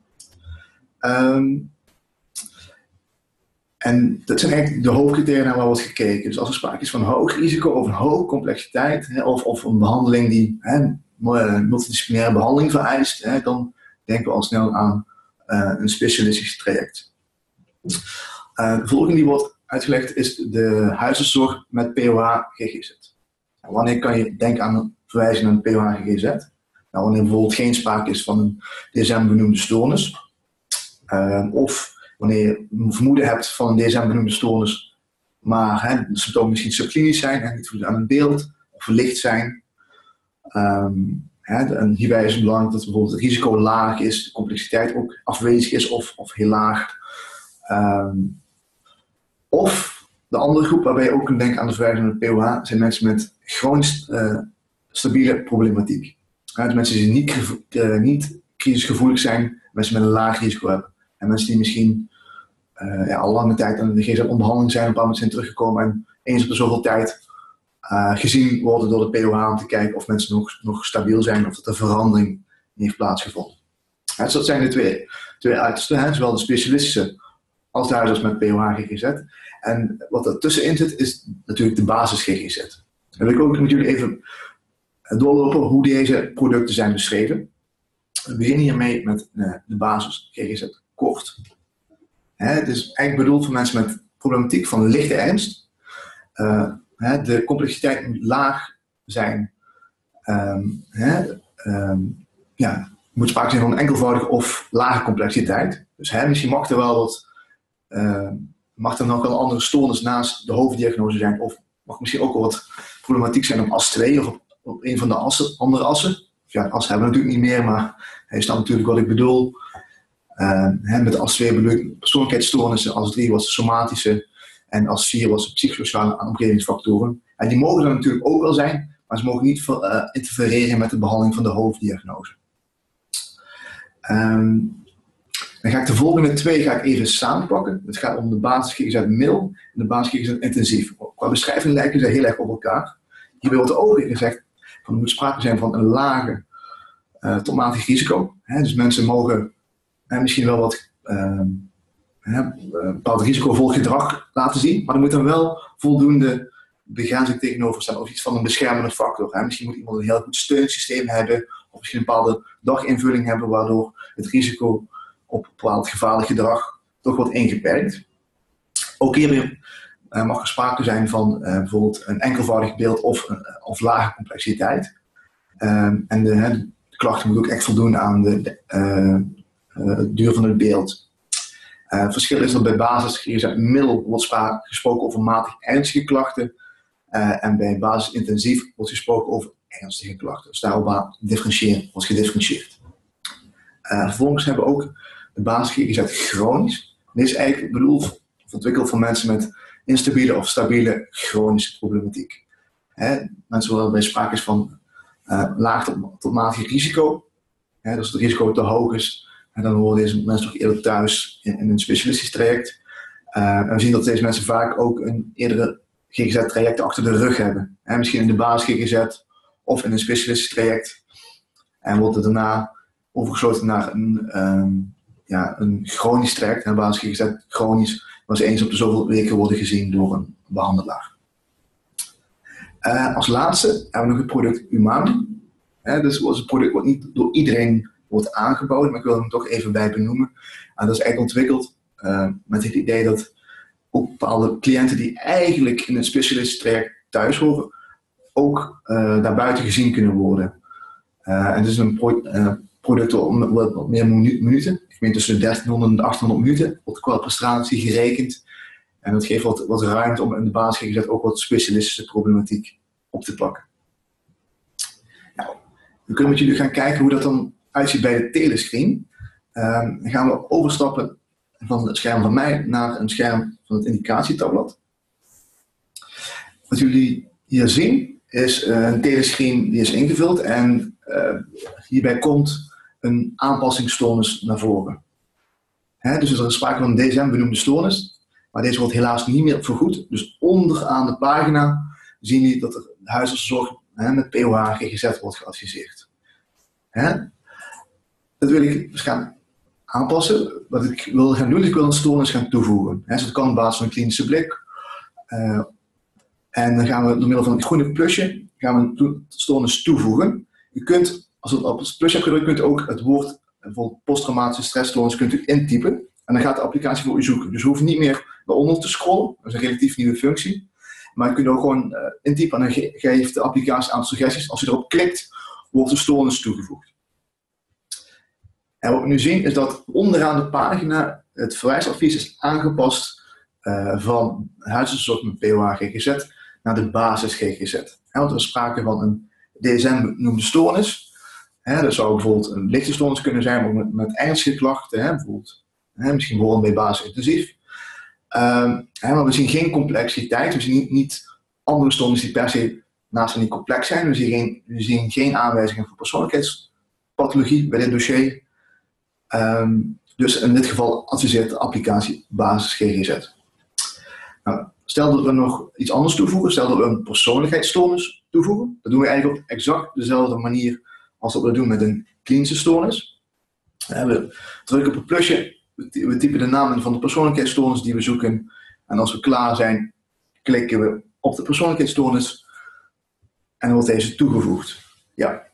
A: En dat zijn eigenlijk de hoofdcriteria naar waar wordt gekeken. Dus als er sprake is van hoog risico of een hoge complexiteit, of een behandeling die multidisciplinaire behandeling vereist, dan denken we al snel aan een specialistisch traject. De volgende die wordt uitgelegd is de huisartszorg met POH-GGZ. Wanneer kan je denken aan een verwijzing naar een POH-GGZ? Nou, wanneer bijvoorbeeld geen sprake is van een DSM-benoemde stoornis, of wanneer je een vermoeden hebt van een DSM-benoemde stoornis, maar de symptomen misschien subklinisch zijn en niet voldoen aan een beeld of verlicht zijn. En hierbij is het belangrijk dat bijvoorbeeld het risico laag is, de complexiteit ook afwezig is of heel laag. Of de andere groep waarbij je ook kunt denken aan de verwijzing naar de POH zijn mensen met chronisch stabiele problematiek. Dus mensen die niet crisisgevoelig zijn, mensen met een laag risico hebben. En mensen die misschien al lange tijd aan de GGZ-onderhandeling zijn, op een bepaald moment zijn teruggekomen en eens op de zoveel tijd gezien worden door de POH om te kijken of mensen nog stabiel zijn of dat er verandering niet heeft plaatsgevonden. Dus dat zijn de twee uitersten, zowel de specialistische als de huisarts met POH-GGZ. En wat er tussenin zit is natuurlijk de basis-GGZ. En wil ik ook met jullie even doorlopen hoe deze producten zijn beschreven. We beginnen hiermee met de basis-GGZ kort. Het is eigenlijk bedoeld voor mensen met problematiek van lichte ernst. De complexiteit moet laag zijn. Moet sprake zijn van een enkelvoudige of lage complexiteit. Dus misschien mag er wel mag er nog wel een andere stoornis naast de hoofddiagnose zijn. Of mag misschien ook wel wat problematiek zijn op as 2 of op een van de andere assen. Ja, as hebben we natuurlijk niet meer, maar hij is dan natuurlijk wat ik bedoel. Met as 2 bedoel ik persoonlijkheidsstoornissen, as 3 was de somatische en as 4 was de psychosociale omgevingsfactoren. En die mogen er natuurlijk ook wel zijn, maar ze mogen niet interfereren met de behandeling van de hoofddiagnose. Dan ga ik de volgende 2 even samenpakken. Het gaat om de basis GGZ mil en de basis GGZ intensief. Qua beschrijving lijken ze heel erg op elkaar. Hierbij wordt ook gezegd van er moet sprake zijn van een lage tot matig risico. Dus mensen mogen misschien wel wat bepaald risicovol gedrag laten zien, maar er moet dan wel voldoende begrenzing tegenover staan of iets van een beschermende factor. Misschien moet iemand een heel goed steunsysteem hebben of misschien een bepaalde daginvulling hebben waardoor het risico op bepaald gevaarlijk gedrag toch wordt ingeperkt. Ook hierbij mag er sprake zijn van bijvoorbeeld een enkelvoudig beeld of lage complexiteit. En de klachten moeten ook echt voldoen aan de duur van het beeld. Het verschil is dat bij basis GGZ middel wordt gesproken over matig ernstige klachten. En bij basis intensief wordt gesproken over ernstige klachten. Dus daarop wordt gedifferentieerd. Vervolgens hebben we ook de basis GGZ chronisch. Dit is eigenlijk bedoeld of ontwikkeld voor mensen met instabiele of stabiele chronische problematiek. Mensen waarbij sprake is van laag tot matig risico. Dus als het risico te hoog is, dan horen deze mensen toch eerder thuis in een specialistisch traject. En we zien dat deze mensen vaak ook een eerdere GGZ-traject achter de rug hebben. Misschien in de basis GGZ of in een specialistisch traject. En wordt het daarna overgesloten naar een chronisch traject. En basis GGZ chronisch, waar ze eens op de zoveel weken worden gezien door een behandelaar. Als laatste hebben we nog het product Umami. Dus dat is een product wat niet door iedereen wordt aangeboden, maar ik wil hem toch even bij benoemen. En dat is eigenlijk ontwikkeld met het idee dat ook bepaalde cliënten die eigenlijk in een specialistisch traject thuis horen, ook daarbuiten gezien kunnen worden. En het is een product om wat meer minuten. Ik meen tussen de 1300 en 800 minuten wordt qua prestatie gerekend. En dat geeft wat ruimte om in de basis GGZ ook wat specialistische problematiek op te pakken. Nou, we kunnen met jullie gaan kijken hoe dat dan uitziet bij de telescreen. Dan gaan we overstappen van het scherm van mij naar een scherm van het indicatietabblad. Wat jullie hier zien is een telescreen die is ingevuld en hierbij komt een aanpassingsstoornis naar voren. Dus er is sprake van een DSM benoemde stoornis, maar deze wordt helaas niet meer vergoed. Dus onderaan de pagina zien jullie dat de huisartszorg met POH GGZ wordt geadviseerd. Dat wil ik dus gaan aanpassen. Wat ik wil gaan doen is ik wil een stoornis gaan toevoegen. Dus dat kan op basis van een klinische blik. En dan gaan we door middel van het groene plusje gaan we een stoornis toevoegen. U kunt, als u op het plusje hebt gedrukt, kunt u ook het woord bijvoorbeeld posttraumatische stressstoornis kunt u intypen. En dan gaat de applicatie voor u zoeken. Dus u hoeft niet meer naar onder te scrollen. Dat is een relatief nieuwe functie. Maar u kunt ook gewoon intypen en dan geeft de applicatie een aantal suggesties. Als u erop klikt, wordt de stoornis toegevoegd. En wat we nu zien is dat onderaan de pagina het verwijsadvies is aangepast van huisartszorg met POH GGZ naar de basis GGZ. Want er is sprake van een DSM-benoemde stoornis. Dat zou bijvoorbeeld een lichte stoornis kunnen zijn, maar met ernstige klachten, bijvoorbeeld misschien horen bij basis intensief. Maar we zien geen complexiteit, we zien niet andere stoornissen die per se naast niet complex zijn. We zien geen aanwijzingen voor persoonlijkheidspathologie bij dit dossier. Dus in dit geval adviseert de applicatie basis GGZ. Nou, stel dat we nog iets anders toevoegen, stel dat we een persoonlijkheidsstoornis toevoegen. Dat doen we eigenlijk op exact dezelfde manier als dat we doen met een klinische stoornis. We drukken op het plusje, we typen de naam in van de persoonlijkheidsstoornis die we zoeken. En als we klaar zijn, klikken we op de persoonlijkheidsstoornis en dan wordt deze toegevoegd. Ja.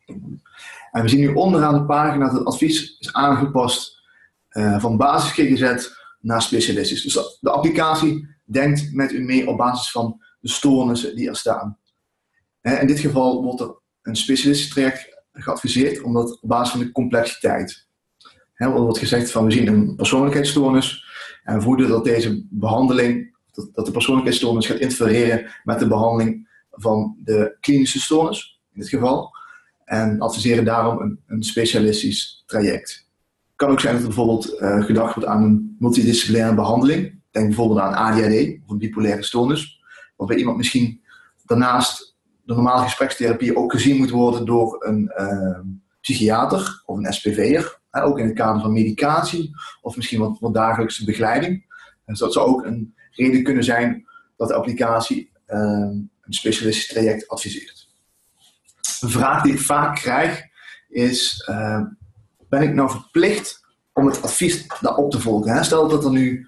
A: En we zien nu onderaan de pagina dat het advies is aangepast van basis GGZ naar specialistisch. Dus de applicatie denkt met u mee op basis van de stoornissen die er staan. In dit geval wordt er een specialistisch traject geadviseerd omdat op basis van de complexiteit. Er wordt gezegd van we zien een persoonlijkheidsstoornis en we voeden dat deze behandeling, dat de persoonlijkheidsstoornis gaat interfereren met de behandeling van de klinische stoornis in dit geval. En adviseren daarom een specialistisch traject. Het kan ook zijn dat er bijvoorbeeld gedacht wordt aan een multidisciplinaire behandeling. Denk bijvoorbeeld aan ADHD of een bipolaire stoornis. Waarbij iemand misschien daarnaast de normale gesprekstherapie ook gezien moet worden door een psychiater of een SPV'er. Ook in het kader van medicatie of misschien wat dagelijkse begeleiding. Dus dat zou ook een reden kunnen zijn dat de applicatie een specialistisch traject adviseert. Een vraag die ik vaak krijg is, ben ik nou verplicht om het advies daarop te volgen? Stel dat er nu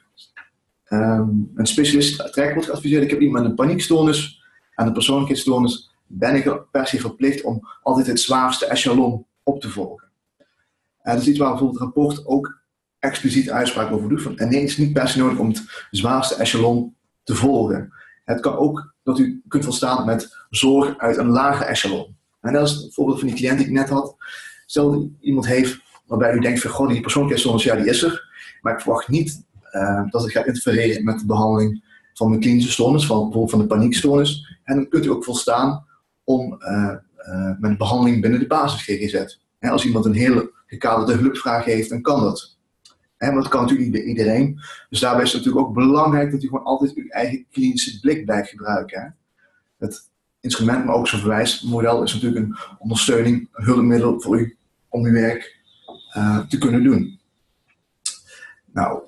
A: een specialist traject wordt geadviseerd, ik heb iemand met een paniekstoornis en een persoonlijkheidsstoornis, ben ik er per se verplicht om altijd het zwaarste echelon op te volgen. Dat is iets waar bijvoorbeeld het rapport ook expliciet uitspraak over doet. En nee, het is niet per se nodig om het zwaarste echelon te volgen. Het kan ook dat u kunt volstaan met zorg uit een lager echelon. En dat is het voorbeeld van die cliënt die ik net had. Stel dat iemand heeft waarbij u denkt van, goh, die persoonlijkheidsstoornis, ja, die is er. maar ik verwacht niet dat het gaat interfereren met de behandeling van mijn klinische stoornis, bijvoorbeeld van de paniekstoornis. En dan kunt u ook volstaan om met een behandeling binnen de basis GGZ. Als iemand een hele gekaderde hulpvraag heeft, dan kan dat. Maar dat kan natuurlijk niet bij iedereen. Dus daarbij is het natuurlijk ook belangrijk dat u gewoon altijd uw eigen klinische blik blijft gebruiken. Het instrument, maar ook zo'n verwijsmodel is natuurlijk een ondersteuning, een hulpmiddel voor u om uw werk te kunnen doen. Nou,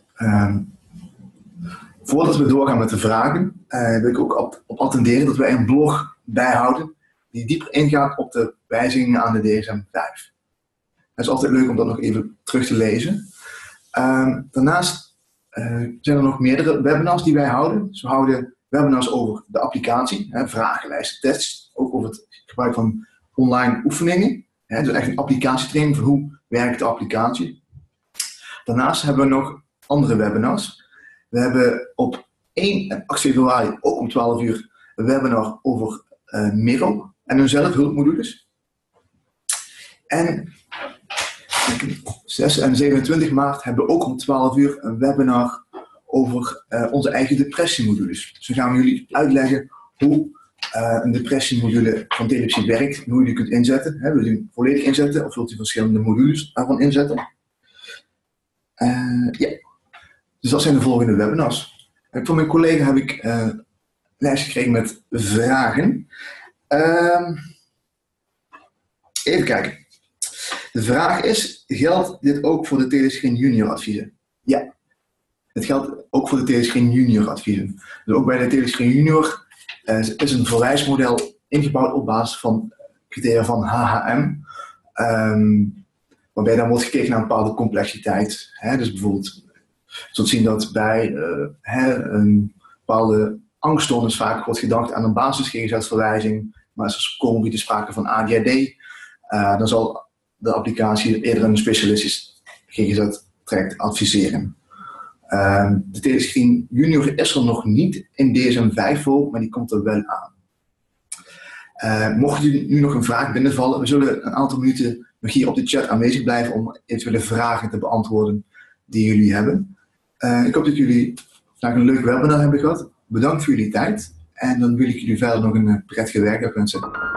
A: voordat we doorgaan met de vragen, wil ik ook op attenderen dat wij een blog bijhouden die dieper ingaat op de wijzigingen aan de DSM-5. Het is altijd leuk om dat nog even terug te lezen. Daarnaast zijn er nog meerdere webinars die wij houden. Dus we houden webinars over de applicatie, vragenlijsten, tests, ook over het gebruik van online oefeningen. Dus echt een applicatietraining van hoe werkt de applicatie. Daarnaast hebben we nog andere webinars. We hebben op 1 en 8 februari, ook om 12 uur, een webinar over Miro en hun zelfhulpmodules. En 6 en 27 maart hebben we ook om 12 uur een webinar over onze eigen depressiemodules. Dus dan gaan we jullie uitleggen hoe een depressiemodule van Telepsy werkt en hoe je die kunt inzetten. Wilt u hem volledig inzetten of wilt u verschillende modules daarvan inzetten? Ja. Dus dat zijn de volgende webinars. Van mijn collega heb ik een lijst gekregen met vragen. Even kijken. De vraag is, geldt dit ook voor de Telescreen Junior adviezen? Ja, het geldt ook voor de Telescreen Junior adviezen. Dus ook bij de Telescreen Junior is een verwijsmodel ingebouwd op basis van criteria van HHM. Waarbij dan wordt gekeken naar een bepaalde complexiteit. Dus bijvoorbeeld, je zult zien dat bij een bepaalde angststoornis vaak wordt gedacht aan een basis-GGZ-verwijzing. Maar als er komen te sprake van ADHD, dan zal de applicatie eerder een specialistisch GGZ-traject adviseren. De Telescreen Junior is er nog niet in DSM-5 voor, maar die komt er wel aan. Mocht u nu nog een vraag binnenvallen, we zullen een aantal minuten nog hier op de chat aanwezig blijven om eventuele vragen te beantwoorden die jullie hebben. Ik hoop dat jullie vandaag een leuk webinar hebben gehad. Bedankt voor jullie tijd en dan wil ik jullie verder nog een prettige werkdag wensen.